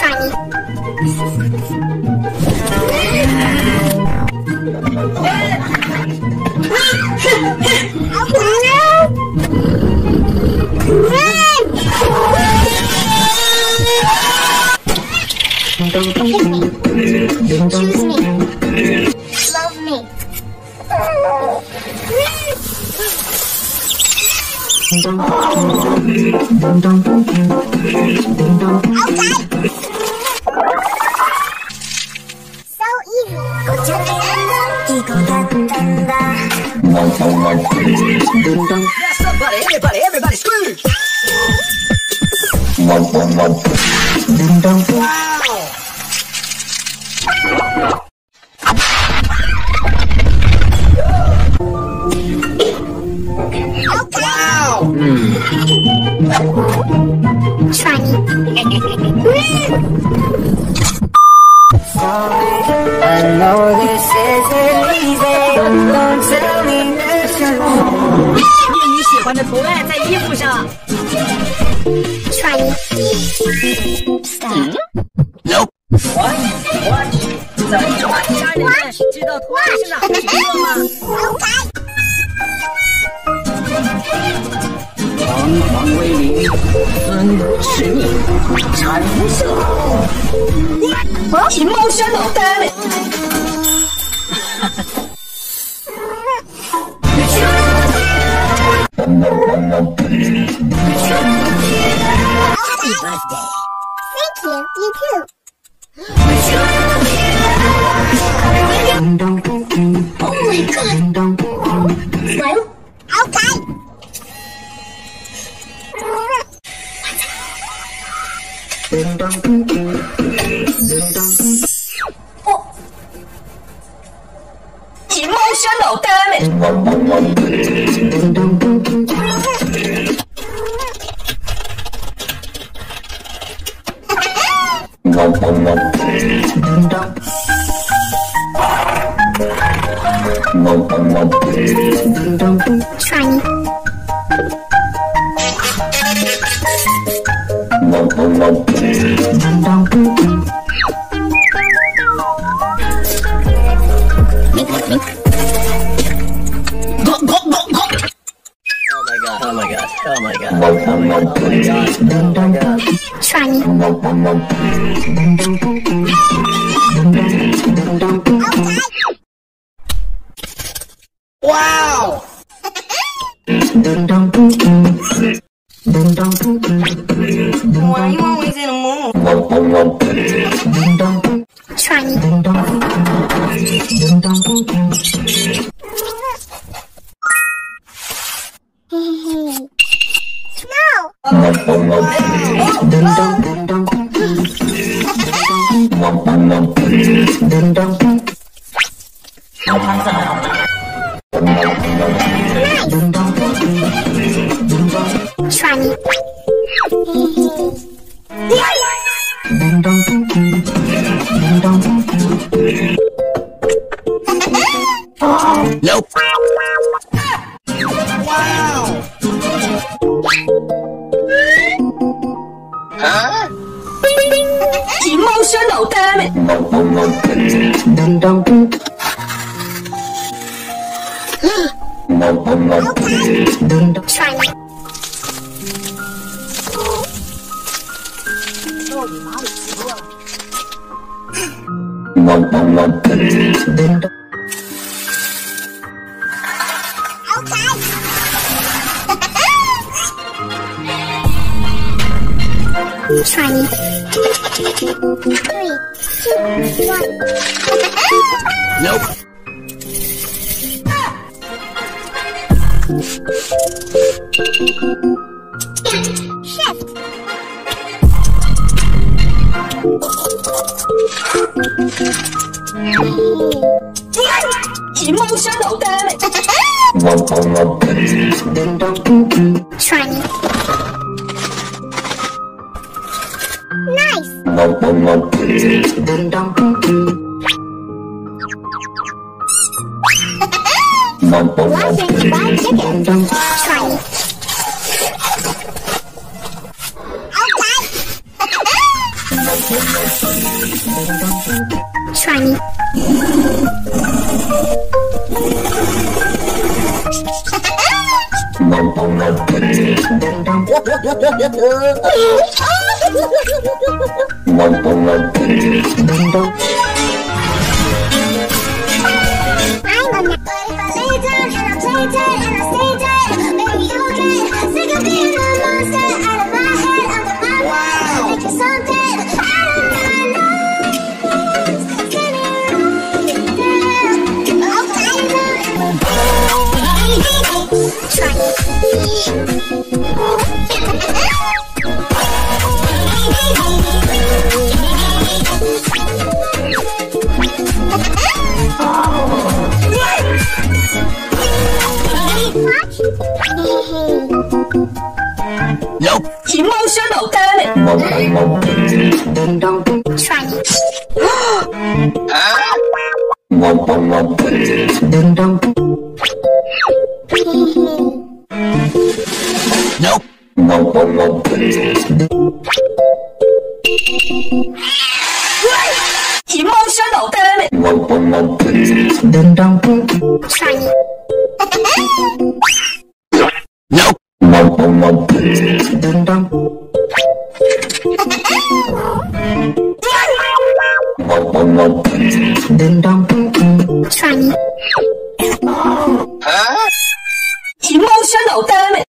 Try me. Choose me. Love me. Okay. So easy. Yeah, somebody, everybody scream! Wow! Try me. I know this isn't easy. Don't tell me that you're wrong. 你喜欢的图案在衣服上。 Try me. Nope. What? 怎么就把家人们知道图案是哪个星座吗？ Okay. 煌煌威灵，尊是你，产色。金毛小脑袋。Happy birthday. Thank you. You too. Oh my god. Smile. Okay. Oh. 金毛小脑袋。 Try me. Oh my god. Try me. Wow! Why are you always in a mood? Try me. Try me. Nope. Wow. Huh? 金毛小脑袋。 Try me. 到底哪里奇怪了？ Try me. 3, 2, 1. Nope. Shift. 金毛小脑袋。 Try me. Nice. Watching fried chicken. Try me. Okay. Try me. Nope. 一猫生脑袋嘞。 Try me. Nope. 一猫生脑袋嘞。 Try me. Nope. Try me. 一猫生脑袋嘞。